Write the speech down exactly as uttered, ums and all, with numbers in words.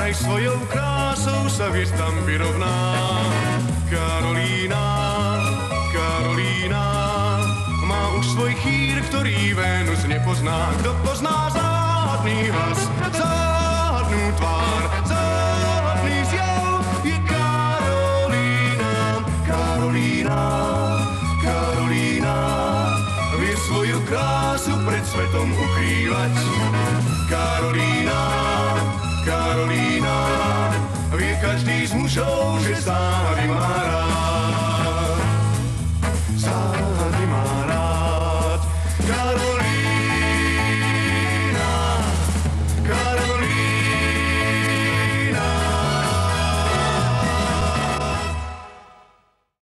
aj svojou krásou sa hviezdam vyrovná. Karolína, Karolína, má už svoj chýr, ktorý Vénus nepozná. Kto pozná záhadný hlas, záhadnú tvár, záhadný zjav, je Karolína. Karolína, Karolína, vie svoju krásu pred svetom ukrývať. Karolína, Karolína, vie každý z mužov, že záhady má rád. Záhady má rád.